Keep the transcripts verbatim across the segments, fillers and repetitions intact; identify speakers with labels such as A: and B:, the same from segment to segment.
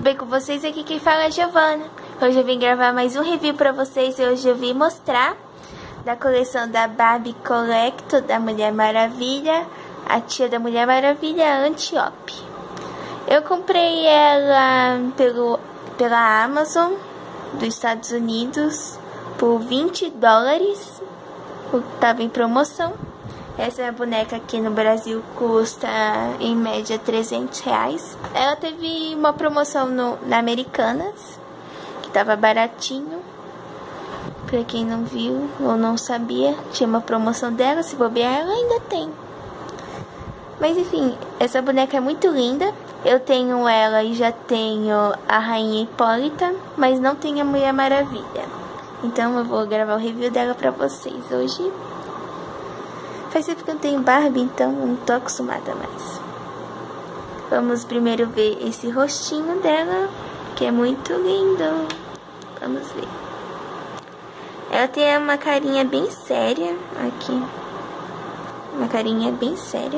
A: bem com vocês? Aqui quem fala é a Giovana. Hoje eu vim gravar mais um review pra vocês e hoje eu vim mostrar da coleção da Barbie Collector da Mulher Maravilha, a tia da Mulher Maravilha, Antiope. Eu comprei ela pelo, pela Amazon dos Estados Unidos por vinte dólares, tava em promoção. Essa boneca aqui no Brasil custa em média trezentos reais. Ela teve uma promoção no, na Americanas, que tava baratinho. Pra quem não viu ou não sabia, tinha uma promoção dela. Se bobear, ela ainda tem. Mas enfim, essa boneca é muito linda. Eu tenho ela e já tenho a Rainha Hipólita, mas não tenho a Mulher Maravilha. Então eu vou gravar o review dela pra vocês hoje. Faz tempo que eu tenho Barbie, então eu não tô acostumada mais. Vamos primeiro ver esse rostinho dela, que é muito lindo. Vamos ver. Ela tem uma carinha bem séria aqui. Uma carinha bem séria.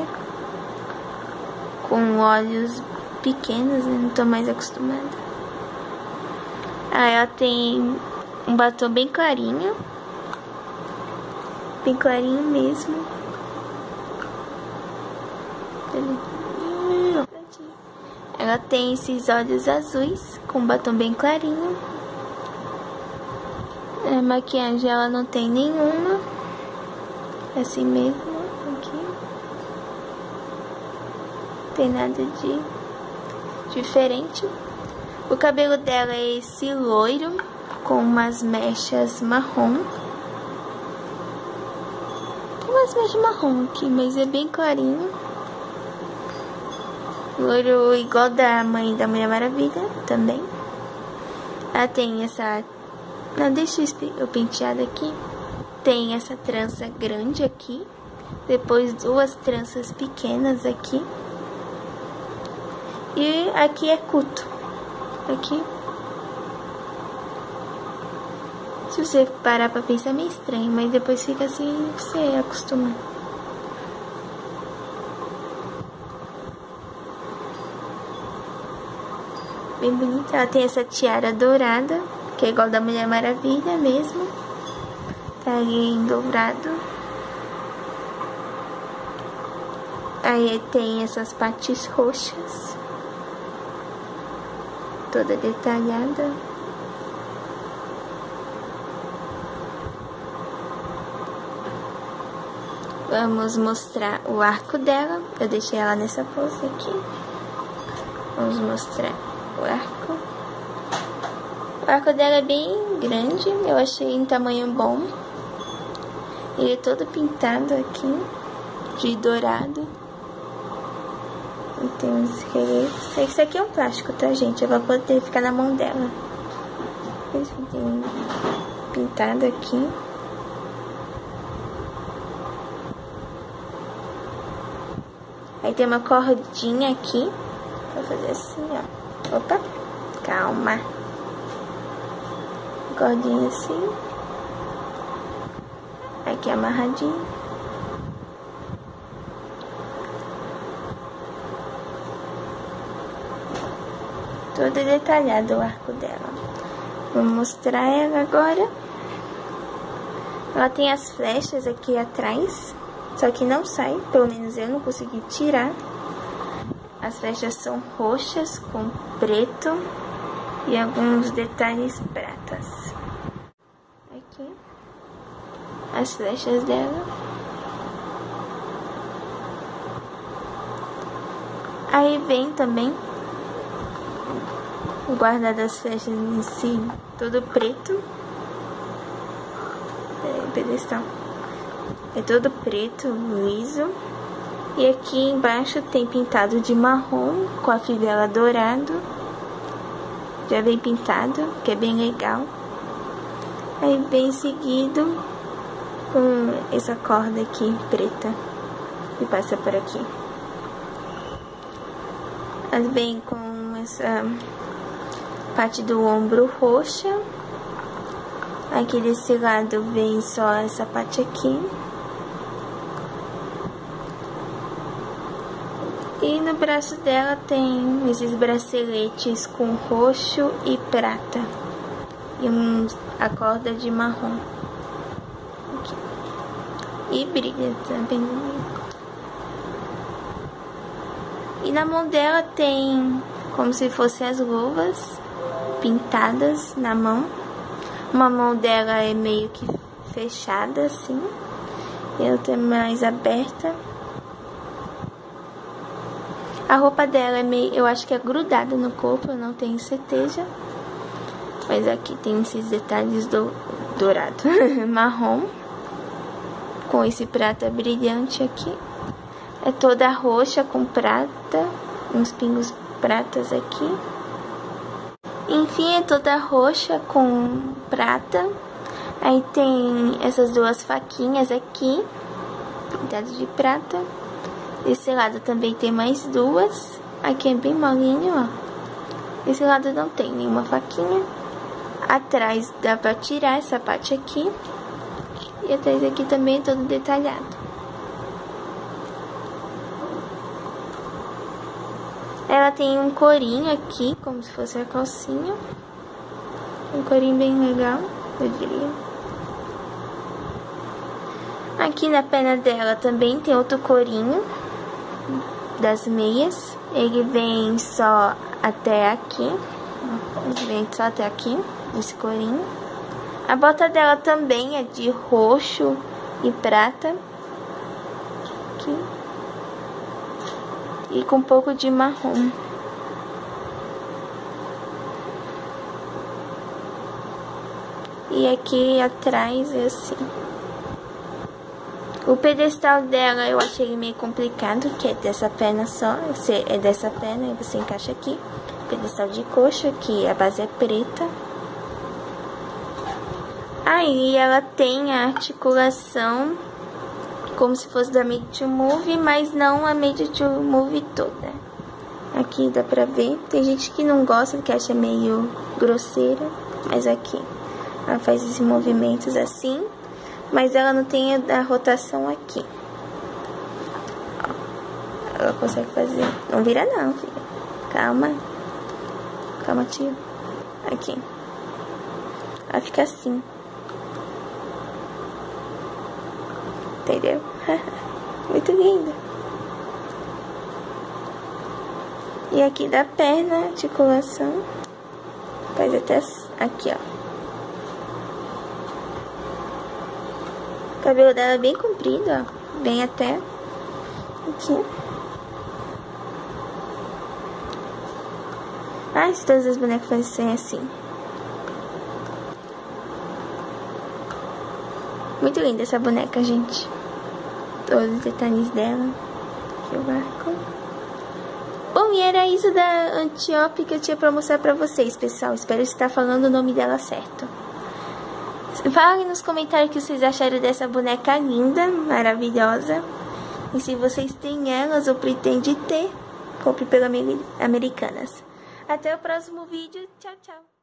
A: Com olhos pequenos, né? Não tô mais acostumada. Ah, ela tem um batom bem clarinho. Bem clarinho mesmo. Ela tem esses olhos azuis com batom bem clarinho. A maquiagem ela não tem nenhuma. É assim mesmo, aqui. Não tem nada de diferente. O cabelo dela é esse loiro com umas mechas marrom. Tem umas mechas marrom aqui, mas é bem clarinho. Loiro igual da mãe da Mulher Maravilha também. Ela tem essa... Não, deixa eu penteado aqui. Tem essa trança grande aqui. Depois duas tranças pequenas aqui. E aqui é curto. Aqui. Se você parar pra pensar é meio estranho, mas depois fica assim, você acostuma. Bem bonita. Ela tem essa tiara dourada, que é igual da Mulher Maravilha mesmo. Tá ali em dourado. Aí tem essas partes roxas. Toda detalhada. Vamos mostrar o arco dela. Eu deixei ela nessa pose aqui. Vamos mostrar o arco. O arco dela é bem grande, eu achei em tamanho bom. Ele é todo pintado aqui, de dourado. E tem uns relevos. Isso aqui é um plástico, tá, gente? É pra poder ficar na mão dela. Tem pintado aqui. Aí tem uma cordinha aqui. Vou fazer assim, ó. Opa, calma. Cordinha assim. Aqui amarradinho. Todo detalhado o arco dela. Vou mostrar ela agora. Ela tem as flechas aqui atrás. Só que não sai, pelo menos eu não consegui tirar. As flechas são roxas com preto e alguns detalhes pratas. Aqui, as flechas dela. Aí vem também o guarda das flechas em si, todo preto. Peraí, pedestal. É todo preto, liso. E aqui embaixo tem pintado de marrom com a fivela dourado. Já vem pintado, que é bem legal. Aí vem seguido com essa corda aqui preta que passa por aqui. Aí vem com essa parte do ombro roxa. Aqui desse lado vem só essa parte aqui. E no braço dela tem esses braceletes com roxo e prata. E um, a corda de marrom. Aqui. E brilha também. E na mão dela tem como se fossem as luvas pintadas na mão. Uma mão dela é meio que fechada assim. E a outra é mais aberta. A roupa dela é meio, eu acho que é grudada no corpo, eu não tenho certeza. Mas aqui tem esses detalhes do, dourado, marrom, com esse prata brilhante aqui. É toda roxa com prata, uns pingos pratas aqui. Enfim, é toda roxa com prata. Aí tem essas duas faquinhas aqui, pintadas de prata. Desse lado também tem mais duas. Aqui é bem molinho, ó. Esse lado não tem nenhuma faquinha. Atrás dá pra tirar essa parte aqui. E atrás aqui também é todo detalhado. Ela tem um corinho aqui, como se fosse a calcinha. Um corinho bem legal, eu diria. Aqui na perna dela também tem outro corinho das meias. Ele vem só até aqui. Ele vem só até aqui, esse corinho. A bota dela também é de roxo e prata. Aqui. E com um pouco de marrom. E aqui atrás é assim. O pedestal dela eu achei meio complicado, que é dessa perna só. Você, é dessa perna e você encaixa aqui. Pedestal de coxa, que a base é preta. Aí ela tem a articulação como se fosse da Made to Move, mas não a Made to Move toda. Aqui dá pra ver. Tem gente que não gosta, que acha meio grosseira, mas aqui ela faz esses movimentos assim, mas ela não tem a rotação aqui. Ó, ela consegue fazer. Não vira não, filha. Calma. Calma, tio. Aqui. Ela fica assim. Entendeu? Muito linda. E aqui da perna, articulação. Faz até aqui, ó. O cabelo dela é bem comprido, ó. Bem até aqui. Ai, se todas as bonecas fossem assim. Muito linda essa boneca, gente. Todos os detalhes dela. Aqui o barco. Bom, e era isso da Antiope que eu tinha pra mostrar pra vocês, pessoal. Espero estar falando o nome dela certo. Falem nos comentários o que vocês acharam dessa boneca linda, maravilhosa. E se vocês têm elas ou pretendem ter, compre pela Americanas. Até o próximo vídeo. Tchau, tchau.